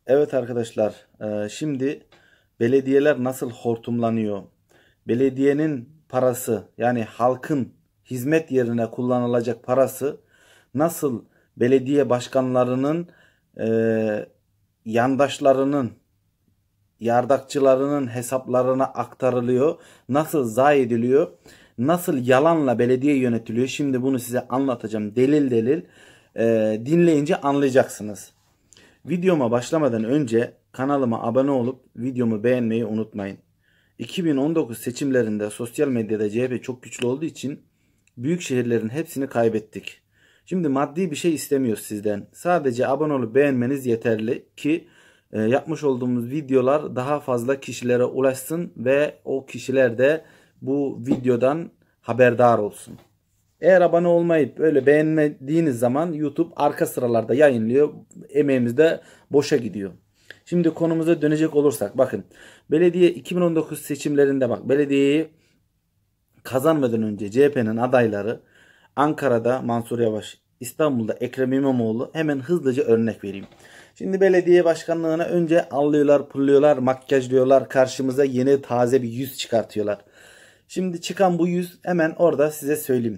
Evet arkadaşlar, şimdi belediyeler nasıl hortumlanıyor? Belediyenin parası yani halkın hizmet yerine kullanılacak parası nasıl belediye başkanlarının, e, yandaşlarının, yardakçılarının hesaplarına aktarılıyor? Nasıl zayi ediliyor? Nasıl yalanla belediye yönetiliyor? Şimdi bunu size anlatacağım delil delil. Dinleyince anlayacaksınız. Videoma başlamadan önce kanalıma abone olup videomu beğenmeyi unutmayın. 2019 seçimlerinde sosyal medyada CHP çok güçlü olduğu için büyük şehirlerin hepsini kaybettik. Şimdi maddi bir şey istemiyoruz sizden. Sadece abone olup beğenmeniz yeterli ki yapmış olduğumuz videolar daha fazla kişilere ulaşsın ve o kişiler de bu videodan haberdar olsun. Eğer abone olmayıp böyle beğenmediğiniz zaman YouTube arka sıralarda yayınlıyor. Emeğimiz de boşa gidiyor. Şimdi konumuza dönecek olursak bakın. Belediye 2019 seçimlerinde belediyeyi kazanmadan önce CHP'nin adayları Ankara'da Mansur Yavaş, İstanbul'da Ekrem İmamoğlu, hemen hızlıca örnek vereyim. Şimdi belediye başkanlığına önce allıyorlar, pulluyorlar, makyajlıyorlar. Karşımıza yeni taze bir yüz çıkartıyorlar. Şimdi çıkan bu yüz hemen orada size söyleyeyim.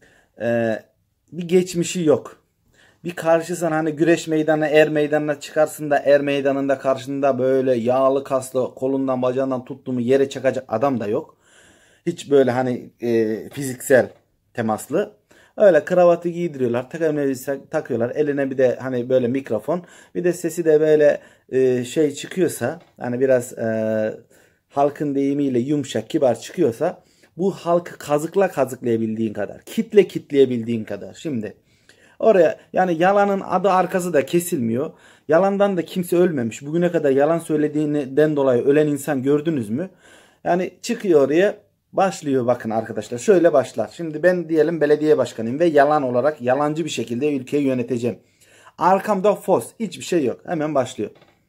Bir geçmişi yok. Bir karşısına hani güreş meydanına, er meydanına çıkarsın da er meydanında karşında böyle yağlı kaslı kolundan bacağından tuttuğumu yere çakacak adam da yok. Hiç böyle hani fiziksel temaslı. Öyle kravatı giydiriyorlar. Takıyorlar. Eline bir de hani böyle mikrofon. Bir de sesi de böyle şey çıkıyorsa hani biraz halkın deyimiyle yumuşak kibar çıkıyorsa bu halkı kazıklayabildiğin kadar. Kitleyebildiğin kadar. Şimdi oraya yani yalanın adı arkası da kesilmiyor. Yalandan da kimse ölmemiş. Bugüne kadar yalan söylediğinden dolayı ölen insan gördünüz mü? Yani çıkıyor oraya başlıyor bakın arkadaşlar. Şöyle başlar. Şimdi ben diyelim belediye başkanıyım ve yalan olarak yalancı bir şekilde ülkeyi yöneteceğim. Arkamda fos. Hiçbir şey yok. Hemen başlıyor.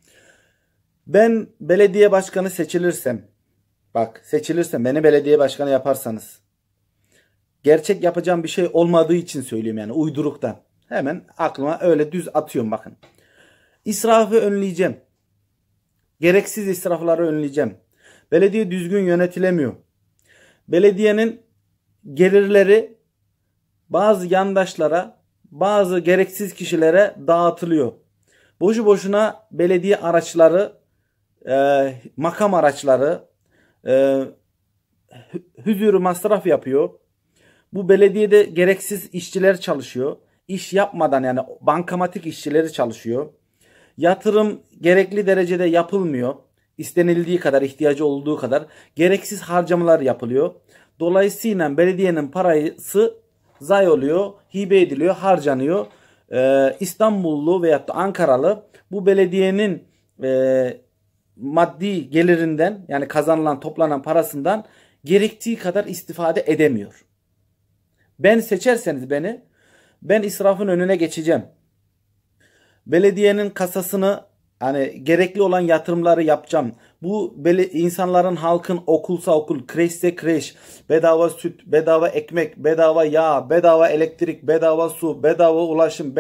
Ben belediye başkanı seçilirsem, bak seçilirsem beni belediye başkanı yaparsanız, gerçek yapacağım bir şey olmadığı için söylüyorum yani uyduruktan. Hemen aklıma öyle düz atıyorum bakın. İsrafı önleyeceğim. Gereksiz israfları önleyeceğim. Belediye düzgün yönetilemiyor. Belediyenin gelirleri bazı yandaşlara, bazı gereksiz kişilere dağıtılıyor. Boşu boşuna belediye araçları, makam araçları, e, hüzürü masraf yapıyor. Bu belediyede gereksiz işçiler çalışıyor. İş yapmadan yani bankamatik işçileri çalışıyor. Yatırım gerekli derecede yapılmıyor. İstenildiği kadar, ihtiyacı olduğu kadar gereksiz harcamalar yapılıyor. Dolayısıyla belediyenin parası zayi oluyor, hibe ediliyor, harcanıyor. İstanbullu veyahut da Ankaralı bu belediyenin maddi gelirinden yani kazanılan toplanan parasından gerektiği kadar istifade edemiyor. Ben seçerseniz ben israfın önüne geçeceğim. Belediyenin kasasını hani gerekli olan yatırımları yapacağım. Bu insanların halkın okulsa okul, kreşse kreş, bedava süt, bedava ekmek, bedava yağ, bedava elektrik, bedava su, bedava ulaşım,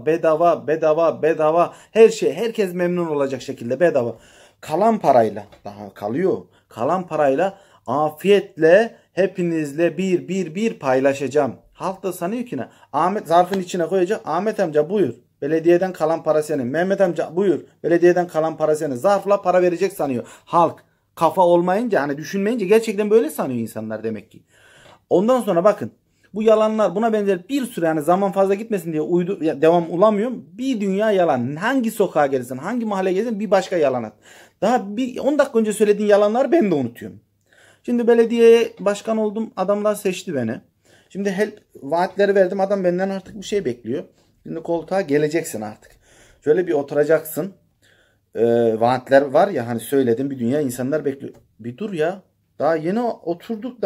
bedava her şey herkes memnun olacak şekilde bedava. Kalan parayla daha kalıyor. Kalan parayla afiyetle hepinizle bir paylaşacağım. Halk da sanıyor ki ne? Ahmet zarfın içine koyacak. Ahmet amca buyur. Belediyeden kalan para senin. Mehmet amca buyur. Belediyeden kalan para senin. Zarfla para verecek sanıyor. Halk kafa olmayınca hani düşünmeyince gerçekten böyle sanıyor insanlar demek ki. Ondan sonra bakın bu yalanlar buna benzer bir sürü yani zaman fazla gitmesin diye devam ulamıyorum. Bir dünya yalan. Hangi sokağa gelirsin, hangi mahalleye gelirsin bir başka yalan at. Daha bir 10 dakika önce söylediğin yalanlar ben de unutuyorum. Şimdi belediyeye başkan oldum. Adamlar seçti beni. Şimdi vaatleri verdim. Adam benden artık bir şey bekliyor. Şimdi koltuğa geleceksin artık. Şöyle bir oturacaksın. Vaatler var ya hani söyledim bir dünya insanlar bekliyor. Bir dur ya. Daha yeni oturduk.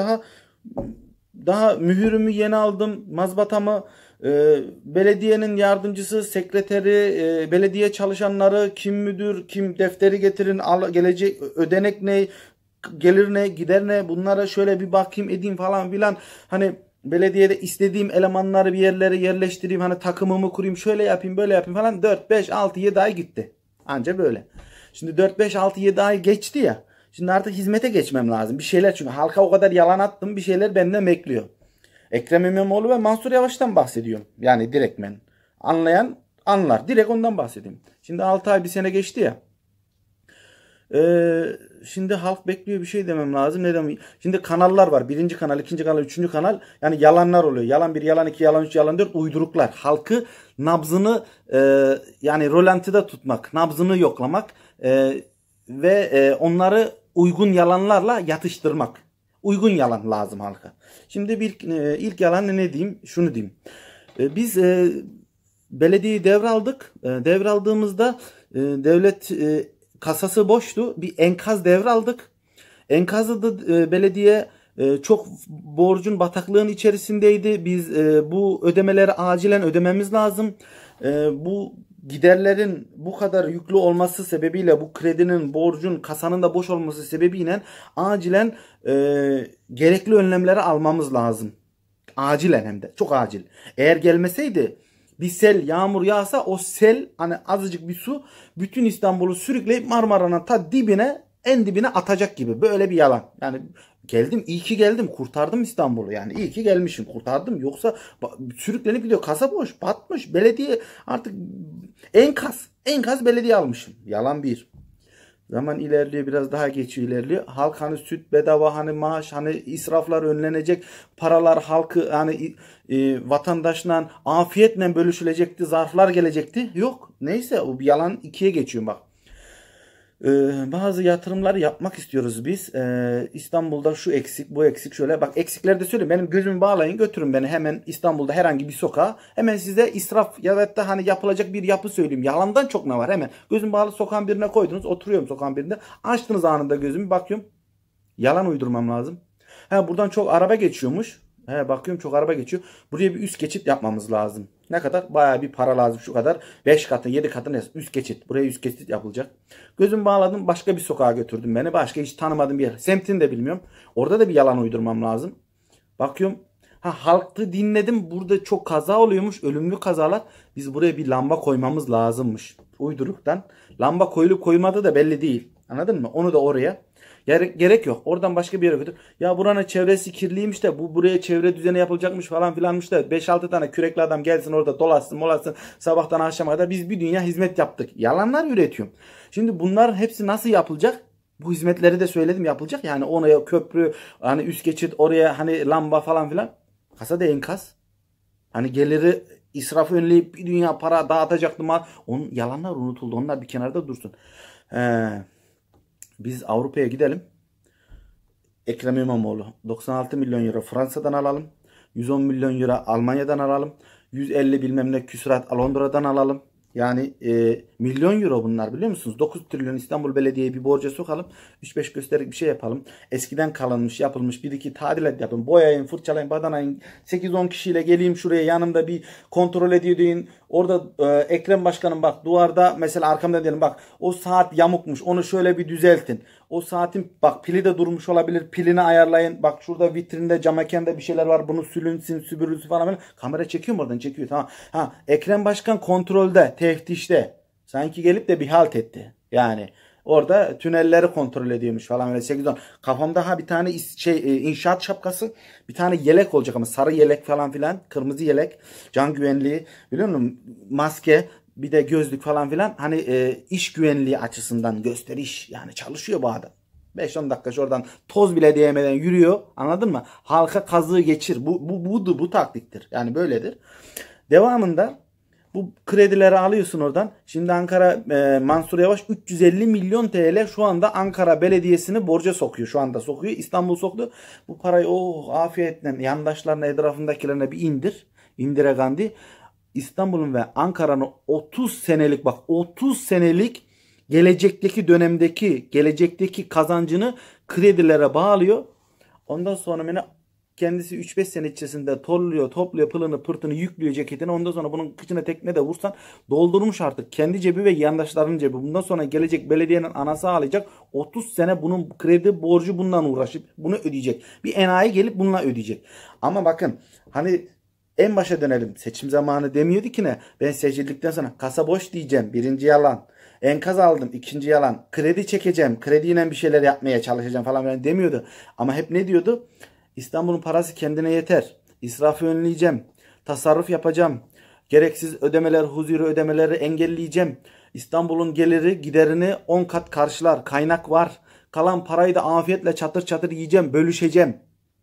Daha mühürümü yeni aldım. Mazbatamı belediyenin yardımcısı, sekreteri, belediye çalışanları, kim müdür, kim defteri getirin, gelecek ödenek ne, gelir ne, gider ne bunlara şöyle bir bakayım edeyim falan filan. Hani belediyede istediğim elemanları bir yerlere yerleştireyim. Hani takımımı kurayım şöyle yapayım böyle yapayım falan. 4, 5, 6, 7 ay gitti. Anca böyle. Şimdi 4, 5, 6, 7 ay geçti ya. Şimdi artık hizmete geçmem lazım. Bir şeyler, çünkü halka o kadar yalan attım, bir şeyler benden bekliyor. Ekrem İmamoğlu ve Mansur Yavaş'tan bahsediyorum. Yani direktmen. Anlayan anlar. Direkt ondan bahsedeyim. Şimdi 6 ay, bir sene geçti ya. Şimdi halk bekliyor, bir şey demem lazım. Ne demem? Şimdi kanallar var. Birinci kanal, ikinci kanal, üçüncü kanal. Yani yalanlar oluyor. Yalan 1, yalan 2, yalan 3, yalan 4 uyduruklar. Halkı nabzını yani rolantide tutmak, nabzını yoklamak ve onları uygun yalanlarla yatıştırmak. Uygun yalan lazım halka. Şimdi ilk yalan ne diyeyim? Şunu diyeyim. Biz belediyeyi devraldık. Devraldığımızda devlet kasası boştu. Bir enkaz devraldık. Enkazı da belediye çok borcun, bataklığın içerisindeydi. Biz bu ödemeleri acilen ödememiz lazım. Bu giderlerin bu kadar yüklü olması sebebiyle, bu kredinin, borcun, kasanın da boş olması sebebiyle acilen gerekli önlemleri almamız lazım. Acilen, hem de çok acil. Eğer gelmeseydi, bir sel, yağmur yağsa, o sel, hani azıcık bir su bütün İstanbul'u sürükleyip Marmara'nın ta dibine, en dibine atacak gibi. Böyle bir yalan. Yani geldim, iyi ki geldim, kurtardım İstanbul'u. Yani iyi ki gelmişim, kurtardım. Yoksa sürüklenip gidiyor. Kasa boş, batmış. Belediye artık enkaz belediye almışım. Yalan bir. Zaman ilerliyor, biraz daha geçiyor, ilerliyor. Halk hani süt bedava, hani maaş, hani israflar önlenecek, paralar halkı hani vatandaşla afiyetle bölüşülecekti, zarflar gelecekti. Yok. Neyse, o bir yalan, ikiye geçiyor bak. Bazı yatırımlar yapmak istiyoruz biz. İstanbul'da şu eksik, bu eksik, şöyle. Bak, eksikleri de söyleyeyim. Benim gözümü bağlayın, götürün beni hemen İstanbul'da herhangi bir sokağa. Hemen size israf ya da hani yapılacak bir yapı söyleyeyim. Yalandan çok ne var hemen. Gözüm bağlı, sokağın birine koydunuz. Oturuyorum sokağın birinde. Açtınız anında gözümü, bakıyorum. Yalan uydurmam lazım. Buradan çok araba geçiyormuş. Bakıyorum çok araba geçiyor. Buraya bir üst geçit yapmamız lazım. Ne kadar? Bayağı bir para lazım, şu kadar. 5 katı, 7 katı üst geçit. Buraya üst geçit yapılacak. Gözümü bağladım, başka bir sokağa götürdüm beni. Başka hiç tanımadığım bir yer. Semtini de bilmiyorum. Orada da bir yalan uydurmam lazım. Bakıyorum. Halkı dinledim. Burada çok kaza oluyormuş. Ölümlü kazalar. Biz buraya bir lamba koymamız lazımmış. Uyduruktan. Lamba koyulup koyulmadığı da belli değil. Anladın mı? Onu da oraya. Gerek yok. Oradan başka bir yere götür. Ya buranın çevresi kirliymiş de buraya çevre düzeni yapılacakmış falan filanmış da 5-6 tane kürekli adam gelsin orada dolaşsın molasın sabahtan akşama kadar biz bir dünya hizmet yaptık. Yalanlar üretiyorum. Şimdi bunların hepsi nasıl yapılacak? Bu hizmetleri de söyledim, yapılacak. Yani oraya köprü, hani üst geçit, oraya hani lamba falan filan. Kasada enkaz. Hani geliri, israfı önleyip bir dünya para dağıtacaktım. Onun yalanlar unutuldu. Onlar bir kenarda dursun. Biz Avrupa'ya gidelim. Ekrem İmamoğlu 96 milyon euro Fransa'dan alalım. 110 milyon euro Almanya'dan alalım. 150 bilmem ne küsurat Londra'dan alalım. Yani milyon euro bunlar, biliyor musunuz? 9 trilyon İstanbul Belediye'ye bir borca sokalım. 3-5 göstererek bir şey yapalım. Eskiden kalınmış, yapılmış bir iki tadilat yapın. Boyayın, fırçalayın, badanayın. 8-10 kişiyle geleyim şuraya, yanımda bir kontrol ediyor deyin. Orada Ekrem Başkanım bak, duvarda mesela arkamda diyelim, bak o saat yamukmuş, onu şöyle bir düzeltin. O saatin bak pili de durmuş olabilir, pilini ayarlayın. Bak şurada vitrinde, cam mekanda bir şeyler var, bunu sülünsün, süpürülsün falan. Kamera çekiyor mu oradan? Çekiyor, tamam. Ekrem Başkan kontrolde, teftişte. Sanki gelip de bir halt etti. Yani orada tünelleri kontrol ediyormuş falan, öyle 8-10. Kafamda bir tane inşaat şapkası, bir tane yelek olacak ama sarı yelek falan filan, kırmızı yelek, can güvenliği, biliyor musun? Maske, bir de gözlük falan filan, hani iş güvenliği açısından gösteriş, yani çalışıyor bu adam. 5-10 dakika şuradan toz bile değmeden yürüyor, anladın mı? Halka kazığı geçir. Bu taktiktir. Yani böyledir. Devamında bu kredileri alıyorsun oradan. Şimdi Ankara Mansur Yavaş 350 milyon TL şu anda Ankara Belediyesi'ni borca sokuyor. Şu anda sokuyor. İstanbul soktu. Bu parayı afiyetle yandaşlarına, etrafındakilerine bir indir. İndire Gandhi. İstanbul'un ve Ankara'nın 30 senelik, bak 30 senelik gelecekteki kazancını kredilere bağlıyor. Ondan sonra kendisi 3-5 sene içerisinde topluyor pılını pırtını, yüklüyor ceketini. Ondan sonra bunun kıçına tekme de vursan doldurmuş artık. Kendi cebi ve yandaşlarının cebi. Bundan sonra gelecek belediyenin anası ağlayacak. 30 sene bunun kredi borcu bundan uğraşıp bunu ödeyecek. Bir enayi gelip bununla ödeyecek. Ama bakın hani en başa dönelim. Seçim zamanı demiyordu ki ne? Ben seçildikten sonra kasa boş diyeceğim. Birinci yalan. Enkaz aldım. İkinci yalan. Kredi çekeceğim. Krediyle bir şeyler yapmaya çalışacağım falan filan demiyordu. Ama hep ne diyordu? İstanbul'un parası kendine yeter. İsrafı önleyeceğim. Tasarruf yapacağım. Gereksiz ödemeler, huzuri ödemeleri engelleyeceğim. İstanbul'un geliri giderini 10 kat karşılar. Kaynak var. Kalan parayı da afiyetle çatır çatır yiyeceğim. Bölüşeceğim.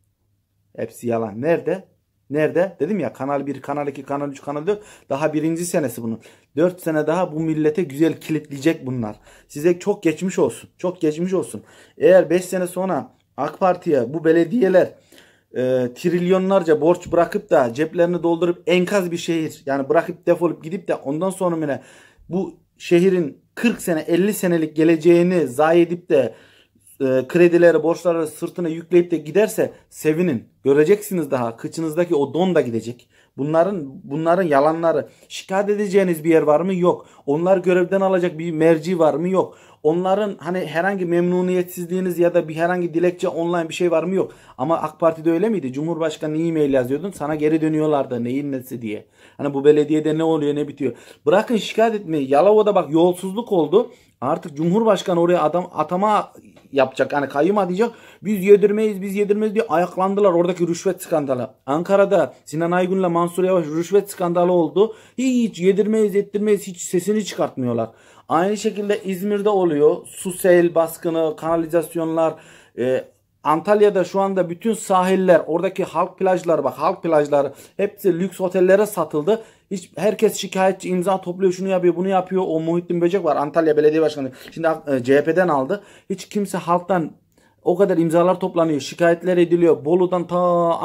Hepsi yalan. Nerede? Nerede? Dedim ya Kanal 1, Kanal 2, Kanal 3, Kanal 4. Daha birinci senesi bunun. 4 sene daha bu millete güzel kilitleyecek bunlar. Size çok geçmiş olsun. Çok geçmiş olsun. Eğer 5 sene sonra AK Parti'ye bu belediyeler trilyonlarca borç bırakıp da ceplerini doldurup enkaz bir şehir yani bırakıp defolup gidip de ondan sonra yine bu şehrin 40 sene 50 senelik geleceğini zayi edip de kredileri borçları sırtına yükleyip de giderse sevinin. Göreceksiniz daha kıçınızdaki o don da gidecek. Bunların yalanları. Şikayet edeceğiniz bir yer var mı? Yok. Onlar görevden alacak bir merci var mı? Yok. Onların hani herhangi memnuniyetsizliğiniz ya da bir herhangi dilekçe online bir şey var mı? Yok. Ama AK Parti'de öyle miydi? Cumhurbaşkanı e-mail yazıyordun sana geri dönüyorlardı neyin nesi diye. Hani bu belediyede ne oluyor ne bitiyor. Bırakın şikayet etmeyi. Yalova'da bak yolsuzluk oldu. Artık Cumhurbaşkanı oraya atama yapacak. Yani kayyum atayacak. Biz yedirmeyiz diye ayaklandılar. Oradaki rüşvet skandalı. Ankara'da Sinan Aygun'la Mansur Yavaş rüşvet skandalı oldu. Hiç yedirmeyiz ettirmeyiz hiç sesini çıkartmıyor. Aynı şekilde İzmir'de oluyor. Su sel baskını, kanalizasyonlar. Antalya'da şu anda bütün sahiller, oradaki halk plajları bak halk plajları hepsi lüks otellere satıldı. Herkes şikayetçi imza topluyor şunu yapıyor bunu yapıyor. O Muhittin Böcek var Antalya Belediye Başkanı. Şimdi CHP'den aldı. Hiç kimse halktan o kadar imzalar toplanıyor. Şikayetler ediliyor. Bolu'dan ta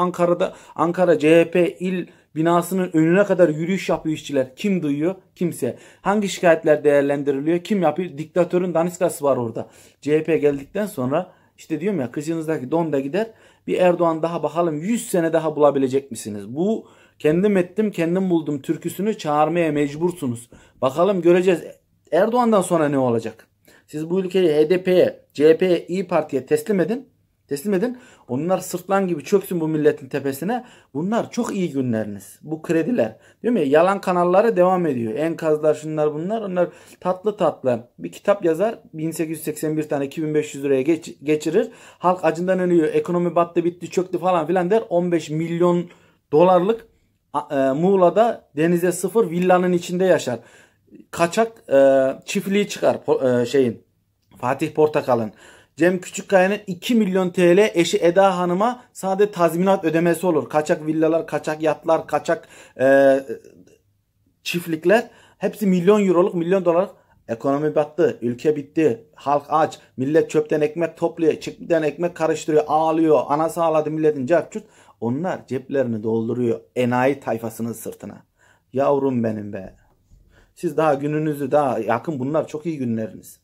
Ankara CHP il binasının önüne kadar yürüyüş yapıyor işçiler. Kim duyuyor? Kimse. Hangi şikayetler değerlendiriliyor? Kim yapıyor? Diktatörün daniskası var orada. CHP geldikten sonra işte diyorum ya kıçınızdaki don da gider. Bir Erdoğan daha bakalım 100 sene daha bulabilecek misiniz? Bu kendim ettim kendim buldum türküsünü çağırmaya mecbursunuz. Bakalım göreceğiz. Erdoğan'dan sonra ne olacak? Siz bu ülkeyi HDP'ye, CHP'ye, İYİ Parti'ye teslim edin. Teslim edin. Onlar sırtlan gibi çöksün bu milletin tepesine. Bunlar çok iyi günleriniz. Bu krediler. Değil mi? Yalan kanalları devam ediyor. Enkazlar şunlar bunlar. Onlar tatlı tatlı. Bir kitap yazar. 1881 tane 2500 liraya geçirir. Halk acından ölüyor. Ekonomi battı bitti çöktü falan filan der. 15 milyon dolarlık Muğla'da denize sıfır villanın içinde yaşar. Kaçak çiftliği çıkar Fatih Portakal'ın. Cem Küçükkaya'nın 2 milyon TL eşi Eda Hanım'a sadece tazminat ödemesi olur. Kaçak villalar, kaçak yatlar, kaçak çiftlikler hepsi milyon euroluk, milyon dolarlık. Ekonomi battı, ülke bitti, halk aç, millet çöpten ekmek topluyor, çöpten ekmek karıştırıyor, ağlıyor, anası ağladı milletin carçurt. Onlar ceplerini dolduruyor enayi tayfasının sırtına. Yavrum benim be. Siz daha gününüzü daha yakın bunlar çok iyi günleriniz.